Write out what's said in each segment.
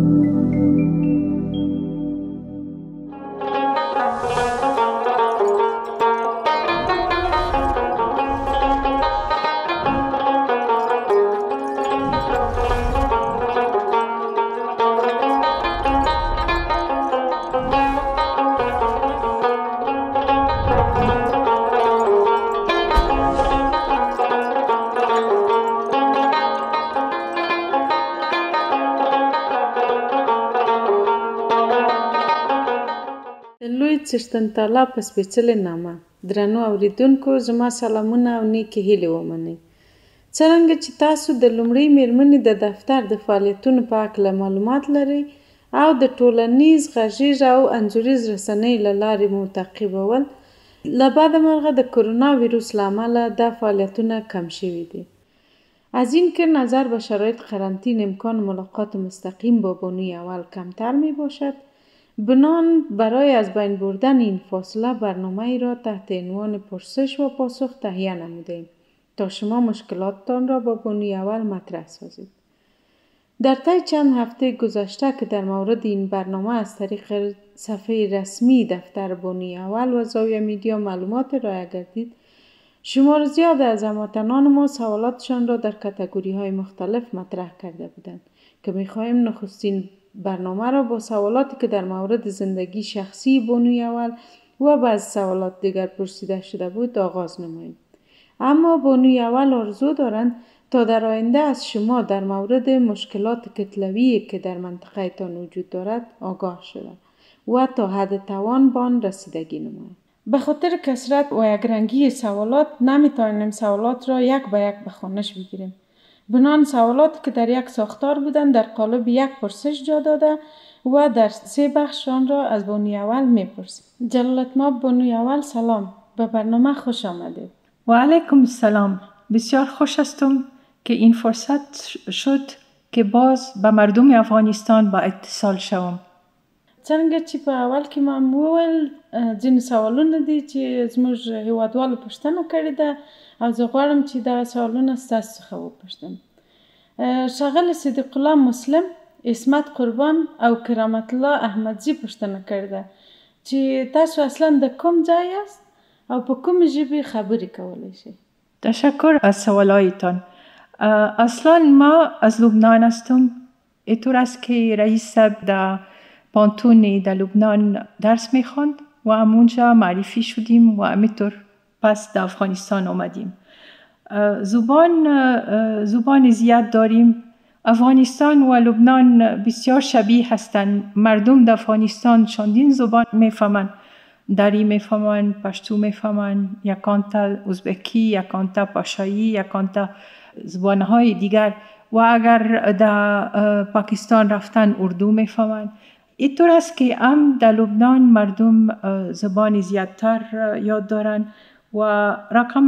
لوی څښتن تعالی په سپېڅلې نامه درنو اوریدونکو زما سلامونه او نیکې هیلې ومنئ. څرنګه چې تاسو د لومړۍ مېرمنې د دفتر د فعالیتونو په هکله معلومات لرئ او د ټولنیز غږیز او انځوریز رسنیو له لارې مو تعقیبول، له بده مرغه د کرونا ویروس له امله دا فعالیتونه کم شوي دي. از این که نظر به شرایط قرنطین امکان ملاقات مستقیم با بانوی اول کمتر می باشد، بنان برای از بین بردن این فاصله برنامه ای را تحت عنوان پرسش و پاسخ تهیه نمودیم تا شما مشکلاتتان را با بانوی اول مطرح سازید. در طی چند هفته گذشته که در مورد این برنامه از طریق صفحه رسمی دفتر بانوی اول و زاویه میدیا معلومات رایع گردید، شمار زیاد از هموطنان ما سوالاتشان را در کاتگوری های مختلف مطرح کرده بودند که می‌خواهیم نخستین برنامه را با سوالاتی که در مورد زندگی شخصی بانوی اول و بعض سوالات دیگر پرسیده شده بود آغاز نماییم. اما بانوی اول آرزو دارند تا در آینده از شما در مورد مشکلات کتلویی که در منطقه تان وجود دارد آگاه شده و تا حد توان به آن رسیدگی نماییم. به خاطر کثرت و یکرنگی سوالات نمیتوانیم سوالات را یک به یک به خوانش بگیریم. بنان سوالاتی که در یک ساختار بودند در قالب یک پرسش جا داده و در 3 بخش آن را از بانوی اول میپرسیم. جلالتمآب بانوی اول سلام، به برنامه خوش آمدید. و علیکم السلام. بسیار خوش هستم که این فرصت شد که باز به مردم افغانستان با اتصال شوم. څنګه چې په اول کې ما وویل ځینې سوالونه دي چې زموږ هیوادوالو پوښتنه کړې ده او زه غواړم چې دغه سوالونه ستاسو څخه وپوښتم. ښاغلی صدیق الله مسلم، عصمت قربان او کرامت الله احمدزي پوښتنه کړې ده چې تاسو اصلا د کوم ځای یاست او په کومې ژبې خبرې کولی شئ؟ تشکر از سوالایتان. اصلا ما از لبنان هستم. اینطور است که رئیس در پانتون در لبنان درس میخواند و همونجا معرفی شدیم و همینطور پس در افغانستان آمدیم. زبان زیاد داریم. افغانستان و لبنان بسیار شبیه هستند. مردم در افغانستان چندین زبان میفهمند. دری میفهمند، پشتو میفهمند، یکانتا ازبکی، یکانتا پاشایی، یکانتا زبانهای دیگر و اگر در پاکستان رفتن اردو میفهمند. اینطور است که هم در لبنان مردم زبان زیادتر یاد دارند و رقم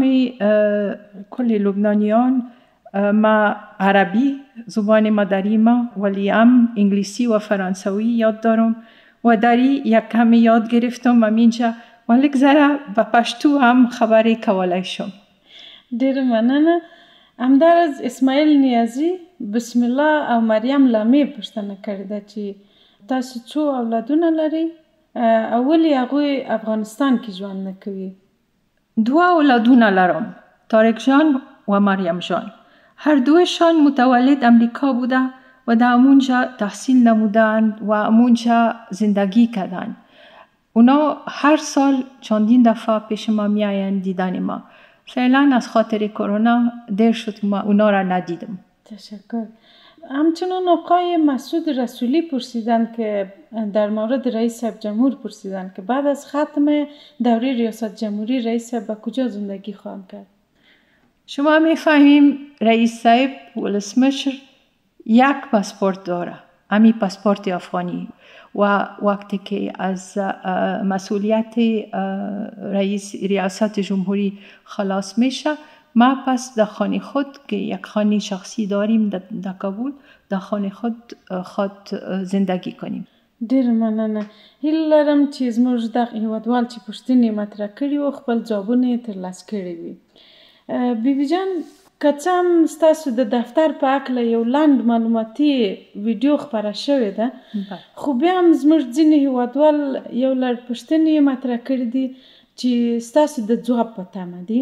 کل لبنانیان ما عربی زبان مادری ما ولی هم انگلیسی و فرانسوی یاد دارم و دری یک کمی یاد گرفتم همینجا ولی ذره به پشتو هم خبری کولی شم. ډېره مننه. همدارز اسماعیل نیازی بسم الله او مریم لامې پوښتنه کړې ده چې تاسو څو اولادونه لرئ او ولې هغوی افغانستان کې ژوند نه کوي؟ 2 اولادونه لرم، طارق جان و مریم جان. هر دویشان متولد امریکا بوده و در همونجا تحصیل نمودند و همونجا زندگی کردند. اونا هر سال چندین دفعه پیش ما میآیند دیدن ما. فعلا از خاطر کرونا دیر شد ما اونا را ندیدم. تشکر. همچنان آقای مسعود رسولی پرسیدند که در مورد رئیس صاحب جمهور پرسیدند که بعد از ختم دوره ریاست جمهوری رئیس صاحب به کجا زندگی خواهند کرد؟ شما میفهمیم رئیس صاحب ولسمشر یک پاسپورت داره، همین پاسپورت افغانی و وقتی که از مسئولیت رئیس ریاست جمهوری خلاص میشه ما پس در خانه خود که یک خانه شخصی داریم در کابل در خانه خود زندگی کنیم. ډېره مننه. هیله لرم چې زموږ دغه هیوادوال چې پوښتنې مطرح کړي وو خپل ځوابونه یې ترلاسه کړي وي. بیبي جان که څه هم ستاسو د دفتر په هکله یو لنډ معلوماتي ویډیو خپره شوې ده، خو بیا هم زموږ ځینې هیوادوال یو لړ پوښتنې مطرح کړي دي چې ستاسو د ځواب په تمه دي.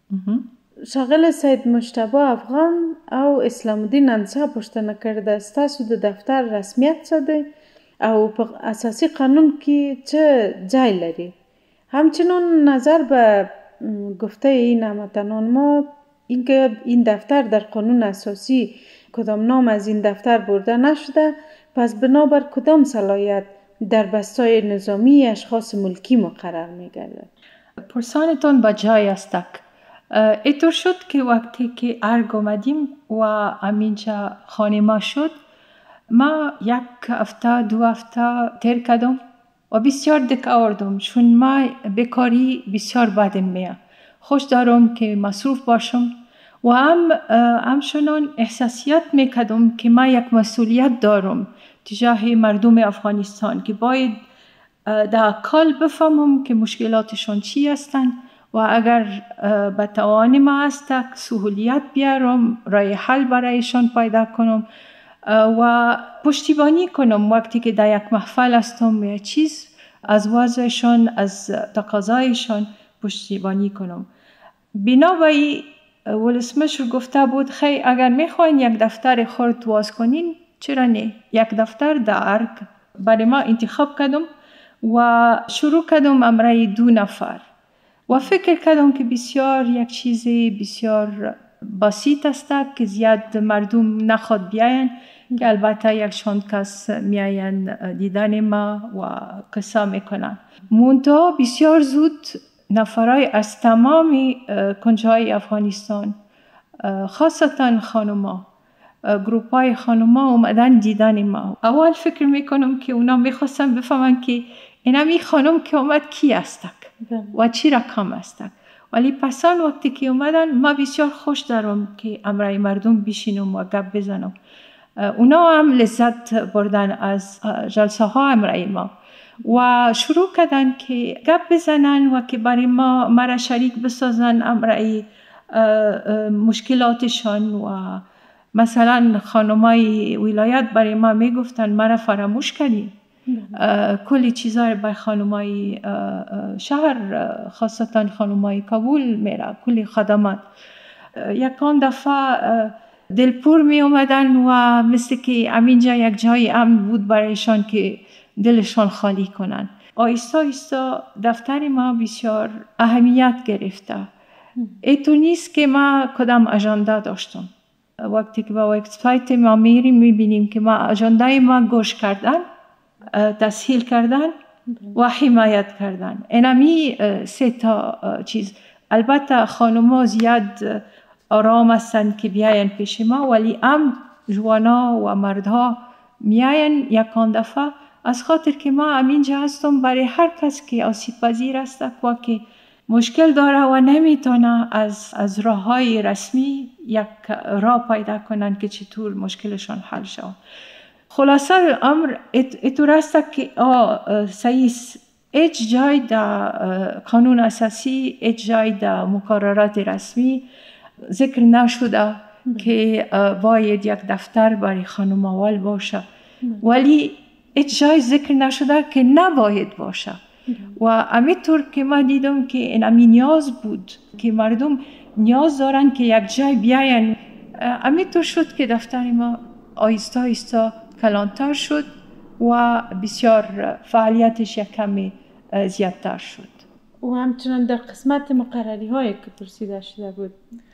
ښاغلی سید مجتبی افغان او اسلام الدین انصار پوښتنه کړې ده ستاسو د دفتر رسمیت څه دی او په اساسی قانون کې چه جای لري؟ همچنان نظر به گفته این هموطنان ما اینکه این دفتر در قانون اساسی کدام نام از این دفتر برده نشده، پس بنابر کدام صلاحیت در بستای نظامی اشخاص ملکی مقرر می‌گردد؟ پرسانتون با جای است. اینطور شد که وقتی که ارگ آمدیم و همینجا خانه ما شد، ما 1 هفته 2 هفته تیر کردم و بسیار دک آوردم، چون ما بیکاری بسیار بدم میاد. خوش دارم که مصروف باشم و همچنان احساسیت میکردم که ما یک مسئولیت دارم تجاه مردم افغانستان که باید در کال بفهمم که مشکلاتشان چی هستند و اگر به توان ما است سهولیت بیارم، راه حل برایشان پیدا کنم و پشتیبانی کنم وقتی که در یک محفل هستم یا چیز از وضعشان، از تقاضایشان پشتیبانی کنم. بنابراین ولسمشر گفته بود خیلی اگر میخواین یک دفتر خرد باز کنین چرا نه؟ یک دفتر در ارگ برای ما انتخاب کردم و شروع کردم امرای 2 نفر و فکر کردم که بسیار یک چیز بسیار بسیط است که زیاد مردم نخواد بیاین، که البته یک چند کس میاین دیدن ما و قصه میکنن. منتها بسیار زود نفرای از تمام کنجهای افغانستان، خاصتا خانوما، گروپای خانوما اومدن دیدن ما. اول فکر میکنم که اونا میخواستن بفهمن که اینمی خانم که اومد کی هستک و چی رقم هستک. ولی پسان وقتی که اومدن ما بسیار خوش دارم که امرای مردم بشینم و گپ بزنم. اونا هم لذت بردن از جلسه ها امرای ما و شروع کردن که گپ بزنن و که برای ما را شریک بسازن امرای مشکلاتشان. و مثلا خانمای ولایت برای ما میگفتن ما را فراموش کردیم، کلی چیزا برای خانمای شهر خاصتا خانمای کابل میره، کلی خدمات. یکان دفعه دلپور می اومدن و مثل که همینجا یک جای امن بود برایشان که دلشان خالی کنن. آیستا آیستا دفتر ما بسیار اهمیت گرفته. اینطور نیست که ما کدام اجنده داشتم. وقتی که با وبسایت ما میریم میبینیم که ما اجنده ما گوش کردن، تسهیل کردن و حمایت کردن. اینمی 3 تا چیز. البته خانوما زیاد آرام هستند که بیاین پیش ما، ولی هم جوانا و مردها میاین یکان دفعه از خاطر که ما همینجا هستم برای هر کس که آسیب پذیر است و که مشکل داره و نمیتونه از راه های رسمی یک راه پیدا کنن که چطور مشکلشان حل شود. خلاصه امر اینطور است که سیس هیچ جای در قانون اساسی، هیچ جای در مقررات رسمی ذکر نشده که باید یک دفتر برای خانم اول باشه، ولی هیچ جای ذکر نشده که نباید باشه. و همینطور که ما دیدم که این نیاز بود که مردم نیاز دارن که یک جای بیاین، همینطور شد که دفتر ما آیستا آیستا کلانتر شد و بسیار فعالیتش یک کمی زیادتر شد. و همچنان در قسمت مقرری هایی که پرسیده شده بود.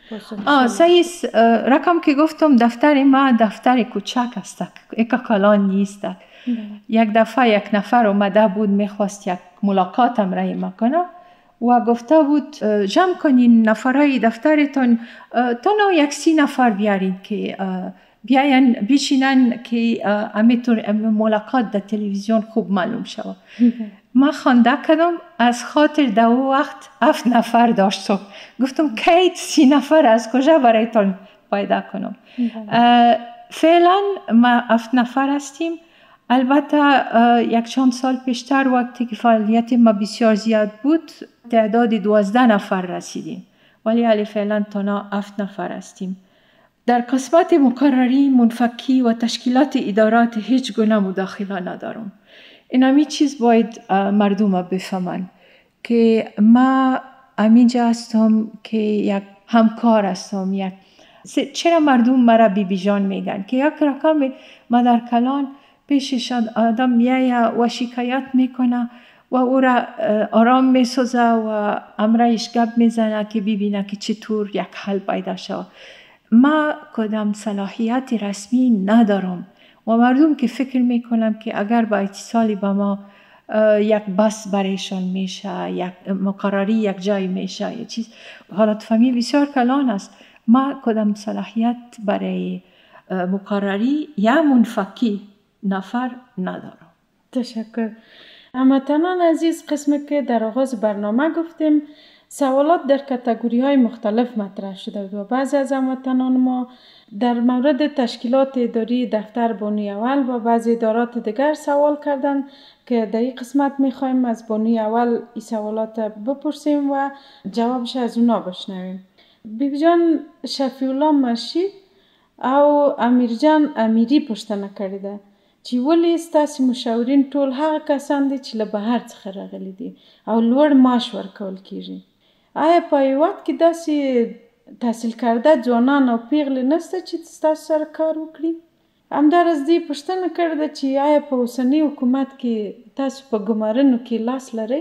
سیس رقم که گفتم دفتر ما دفتر کوچک است، اکا کلان نیست. یک دفعه یک نفر اومده بود میخواست یک ملاقات امرای ما کنه و گفته بود جمع کنین نفرای دفترتون تنها 130 نفر بیارین که بیاین بشینن که همینطور ملاقات در تلویزیون خوب معلوم شود. ما خونده کردم از خاطر در وقت 7 نفر داشتم. گفتم که 30 نفر از کجا برایتون پیدا کنم. فعلا ما 7 نفر هستیم. البته یک چند سال پیشتر وقتی که فعالیت ما بسیار زیاد بود تعداد 12 نفر رسیدیم ولی علی فعلا تنها 7 نفر هستیم. در قسمت مقرری، منفکی و تشکیلات ادارات هیچ گونه مداخله ندارم. این همی چیز باید مردم بفهمن که ما همینجا هستم که یک همکار هستم. چرا مردم مرا بی جان میگن که یک رقم ما در کلان پیششان آدم میایه و شکایت میکنه و او را آرام میسازه و امرایش گپ میزنه که ببینه که چطور یک حل پیدا شود. ما کدام صلاحیت رسمی ندارم و مردم که فکر میکنم که اگر با اتصالی با ما یک بس برایشان میشه، یک مقرری یک جای میشه، یک چیز، حالت فهمی بسیار کلان است. ما کدام صلاحیت برای مقرری یا منفکی نفر ندارم. تشکر. هموطنان عزیز، قسمی که در آغاز برنامه گفتیم سوالات در کاتگوری های مختلف مطرح شده و بعضی از هموطنان ما در مورد تشکیلات اداری دفتر بانوی اول و بعضی ادارات دیگر سوال کردن که در این قسمت میخوایم از بانوی اول این سوالات بپرسیم و جوابش از اونا بشنویم. بیبی جان شفیع الله مرشی او امیر جان امیری پوښتنه کړې ده چې ولې ستاسې مشاورین ټول هغه کسان دي چې له بهر څخه راغلي دي او لوړ معاش ورکول کیږي. آیا په هیواد کې داسې تحصیل کرده ځوانان او پیغلې نشته چې ستاسو سره کار وکړي؟ همداراز دې پوښتنه کړې ده چې آیا په اوسني حکومت کې تاسو په ګمارنو کې لاس لرئ؟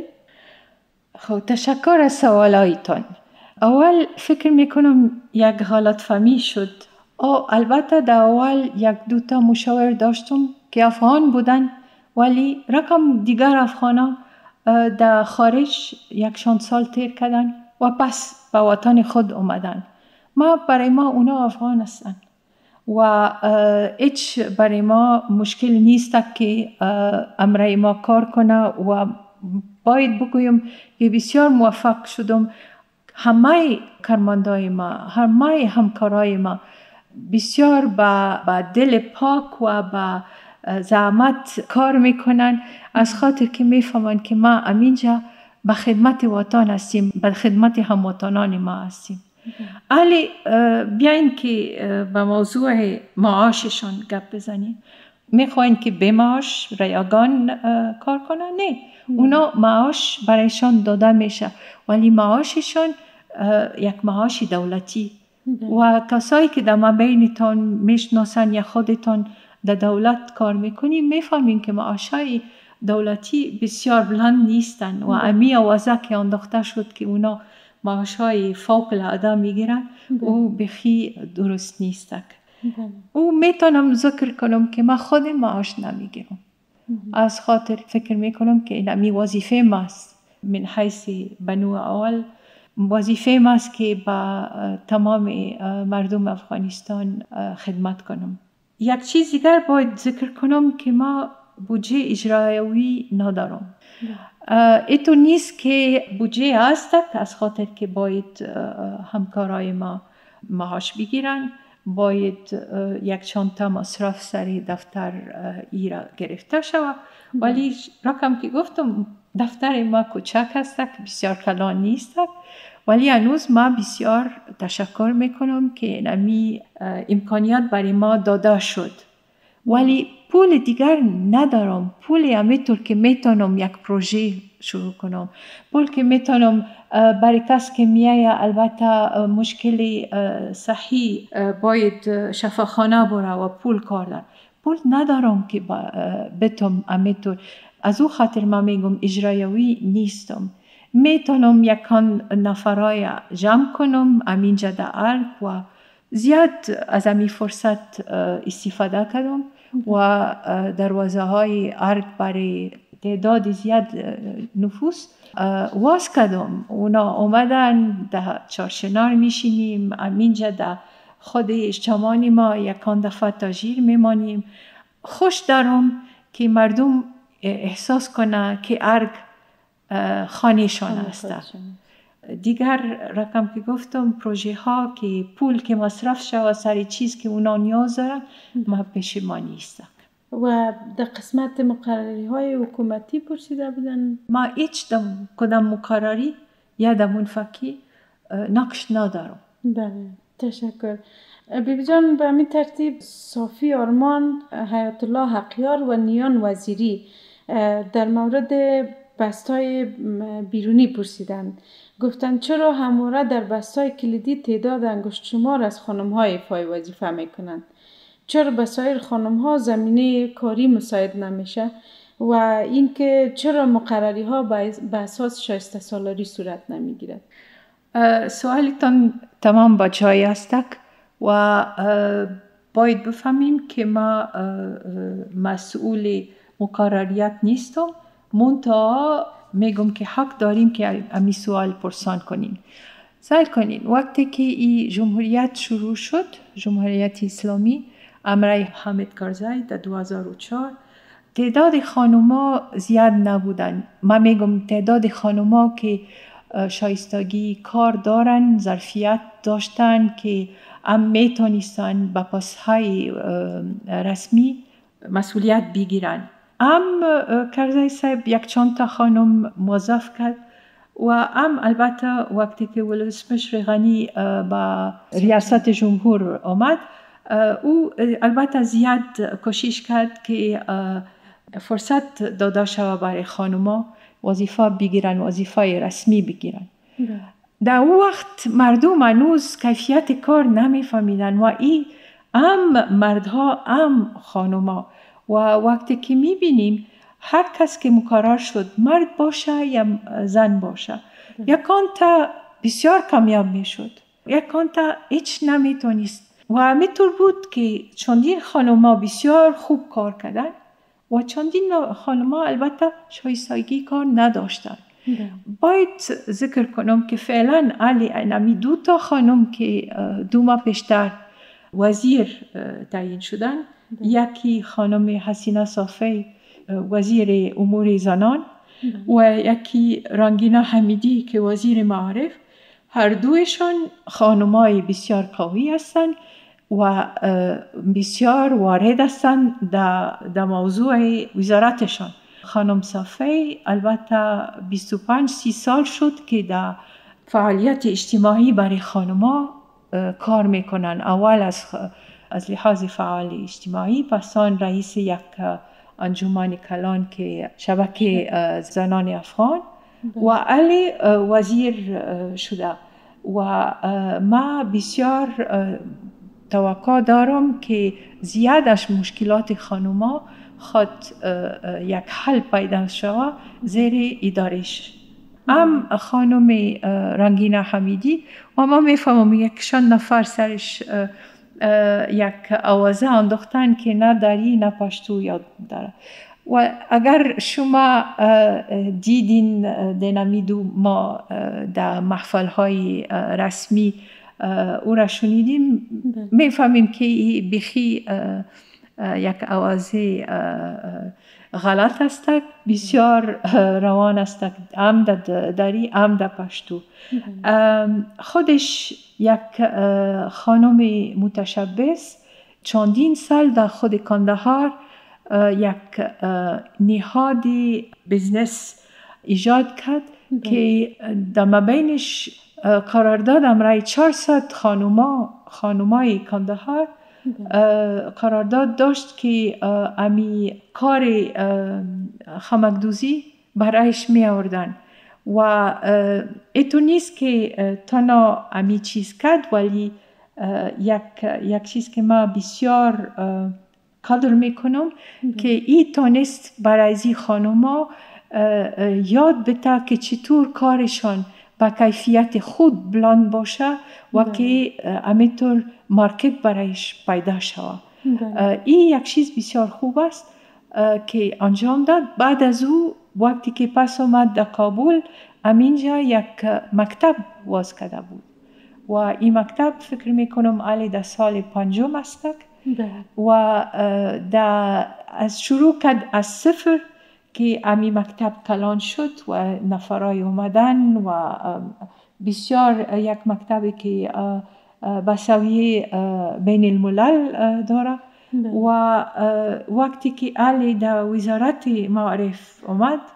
خب تشکر از سوالایتان. اول فکر میکنم یک حالت فهمی شد. البته در اول یک دوتا مشاور داشتم که افغان بودن ولی رقم دیگر افغانا در خارج 1 سال تیر کردن و پس به وطن خود اومدن. برای ما اونا افغان هستن و هیچ برای ما مشکل نیست که امرای ما کار کنه و باید بگویم که بسیار موفق شدم. همه کارمندای ما، همه همکارای ما بسیار با دل پاک و با زحمت کار میکنن، از خاطر که میفهمن که ما همینجا به خدمت وطن هستیم، به خدمت هموطنان ما هستیم. ولی بیاین که به موضوع معاششان گپ بزنیم. میخواین که به معاش ریاگان کار کنن؟ نه، اونا معاش برایشان داده میشه ولی معاششان یک معاش دولتی و کسایی که در مابینتان میشناسن یا خودتان در دولت کار میکنیم میفهمین که معاشای دولتی بسیار بلند نیستن و امی آوازه که انداخته شد که اونا معاشای فوق العاده میگیرن او بخی درست نیست. او میتونم ذکر کنم که من خود معاش نمیگیرم، از خاطر فکر میکنم که این امی وظیفه ماست. من حیث بانوی اول وظیفه ماست که با تمام مردم افغانستان خدمت کنم. یک چیز دیگر باید ذکر کنم که ما بودجه اجرایی ندارم. ایتو نیست که بودجه هست از خاطر که باید همکارای ما معاش بگیرن، باید یک چانتا مصرف سری دفتر ای را گرفته شود. ولی رقم که گفتم دفتر ما کوچک است، بسیار کلان نیست، ولی هنوز ما بسیار تشکر میکنم که نمی امکانیت برای ما داده شد. ولی پول دیگر ندارم. پول همینطور که میتونم یک پروژه شروع کنم، پول که میتونم برای کس که میایه البته مشکل صحی باید شفاخانه بره و پول کار دارم، پول ندارم که بتونم همینطور. از او خاطر من میگم اجرایی نیستم. میتونم یکان نفرای جمع کنم همینجا در ارگ و زیاد از همی فرصت استفاده کردم و دروازه های ارگ برای تعداد زیاد نفوس واز کردم. اونا اومدن در چارشنار میشینیم همینجا در خود اجتماعی ما یکان دفعه تاجیر میمانیم. خوش دارم که مردم احساس کنه که ارگ خانهشان است. دیگر رقم که گفتم پروژه ها که پول که مصرف شود سر چیز که اونا نیاز دارن ما پیش ما نیست. و در قسمت مقرری های حکومتی پرسیده بودن؟ ما هیچ کدام مقرری یا در منفکی نقش ندارم. بله، تشکر. بیبی جان، به همین ترتیب صافی آرمان، حیات الله حقیار و نیان وزیری در مورد بستای بیرونی پرسیدند. گفتند چرا همواره در بستای کلیدی تعداد انگشت شمار از خانم‌ها ایفای وظیفه میکنند؟ چرا به سایر خانم‌ها زمینه کاری مساعد نمیشه؟ و اینکه چرا مقرری‌ها به اساس شایسته سالاری صورت نمیگیرد؟ سوالتان تمام با جای است و باید بفهمیم که ما مسئول مقرریت نیستم، منتها میگم که حق داریم که امی سوال پرسان کنیم. سوال کنین وقتی که این جمهوریت شروع شد، جمهوریت اسلامی امرای حامد کرزی در 2004، تعداد خانوما زیاد نبودن. من میگم تعداد خانوما که شایستگی کار دارن، ظرفیت داشتن که هم میتونستن با پست‌های رسمی مسئولیت بگیرن. کرزی صاحب یک چند تا خانم موظف کرد و البته وقتی که ولسمشر غنی با ریاست جمهور آمد، او البته زیاد کوشش کرد که فرصت داده شود برای خانوما وظیفه بگیرن، وظیفه رسمی بگیرن. در اون وقت مردم هنوز کیفیت کار نمیفهمیدن و این مردها خانوما. و وقتی که میبینیم هر کس که مقرر شد، مرد باشه یا زن باشه، یکان تا بسیار کامیاب میشد، یکان تا هیچ نمیتونست. و همینطور بود که چندین خانوما بسیار خوب کار کردن و چندین خانوما البته شایستگی کار نداشتن. باید ذکر کنم که فعلا نمی 2 تا خانم که 2 ماه پیشتر وزیر تعیین شدن، یکی خانم حسینه صافی وزیر امور زنان و یکی رنگینه حمیدی که وزیر معارف، هر دویشان خانمای بسیار قوی هستند و بسیار وارد هستند در موضوع وزارتشان. خانم صافی البته 25-30 سال شد که در فعالیت اجتماعی برای خانم‌ها کار میکنن. اول از لحاظ فعال اجتماعی، پس آن رئیس یک انجمن کلان که شبکه زنان افغان و علی وزیر شده. و ما بسیار توقع دارم که زیادش مشکلات خانوما خود یک حل پیدا شود زیر ادارش. خانم رنگینه حمیدی و ما میفهمم یکشان نفر سرش یک آوازه انداختن که نه دری نه پشتو یاد داره. و اگر شما دیدین دنمیدو ما در محفل های رسمی او را شنیدیم، میفهمیم که بخی یک آوازه غلط است، بسیار روان است، هم در دری هم در پشتو. خودش یک خانم متشبث چندین سال در خود کندهار یک نهاد بزنس ایجاد کرد که در مابینش قرارداد امرای 400 خانمای کندهار قرارداد داشت که امی کار خمکدوزی برایش می آوردن و ایتو نیست که تنها امی چیز کرد، ولی یک چیز که ما بسیار قدر میکنم که ای تونست برای زی خانوما یاد بده که چطور کارشان با کیفیت خود بلند باشه و که همینطور مارکت برایش پیدا شود. این یک چیز بسیار خوب است که انجام داد. بعد از او وقتی که پس آمد در کابل، همینجا یک مکتب واز کرده بود و این مکتب فکر میکنم علی در سال 5 است و از شروع کرد از صفر که امی مکتب کلان شد و نفرای اومدن و بسیار یک مکتبی که بسویه بین الملل داره. و وقتی که علی در وزارت معارف اومد،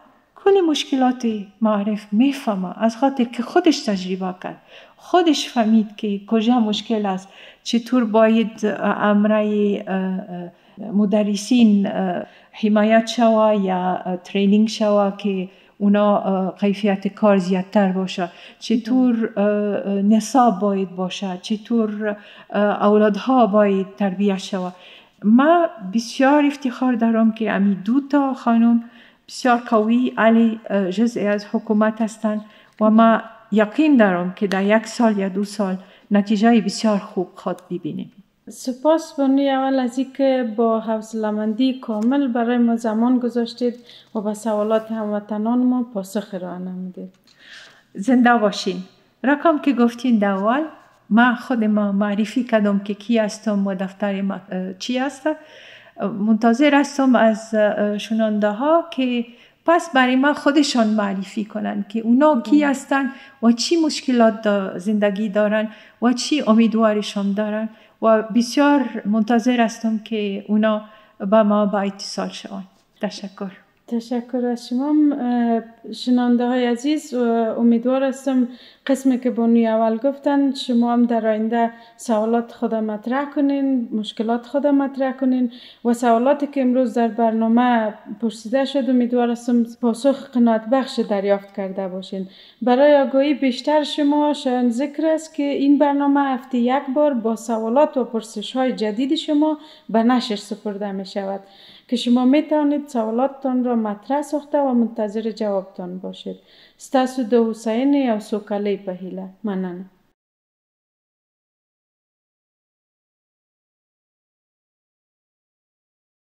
کل مشکلات معارف میفهمه، از خاطر که خودش تجربه کرد، خودش فهمید که کجا مشکل است، چطور باید امره مدرسین حمایت شوه یا ترینینگ شوه که اونا کیفیت کار زیادتر باشه، چطور نصاب باید باشه، چطور اولادها باید تربیت شوه. ما بسیار افتخار دارم که امی 2 خانم بسیار قوی علی جزئی از حکومت هستند و ما یقین دارم که در 1 سال یا 2 سال نتیجه بسیار خوب خود ببینیم. سپاس بانوی اول از اینکه با حوصله‌مندی کامل برای ما زمان گذاشتید و به سوالات هموطنان ما پاسخ ارائه نمودید. زنده باشین. رقم که گفتین در اول ما خود ما معرفی کردم که کی هستم و دفتر ما چی هست. منتظر هستم از شنونده ها که پس برای ما خودشان معرفی کنن که اونا کی هستن و چی مشکلات زندگی دارن و چی امیدوارشان دارن و بسیار منتظر هستم که اونا با ما با اتصال شوند. تشکر. تشکر از شما شنونده های عزیز. امیدوار هستم قسمی که بانوی اول گفتن شما هم در آینده سوالات خود مطرح کنین، مشکلات خود مطرح کنین و سوالاتی که امروز در برنامه پرسیده شد امیدوار هستم پاسخ قناعت بخش دریافت کرده باشین. برای آگاهی بیشتر شما شایان ذکر است که این برنامه هفته 1 بار با سوالات و پرسش های جدید شما به نشر سپرده می شود که شما می توانید سوالاتتان را مطرح ساخته و منتظر جوابتان باشید. ستاسو د هوساینې او سوکالۍ په هیله. مننه.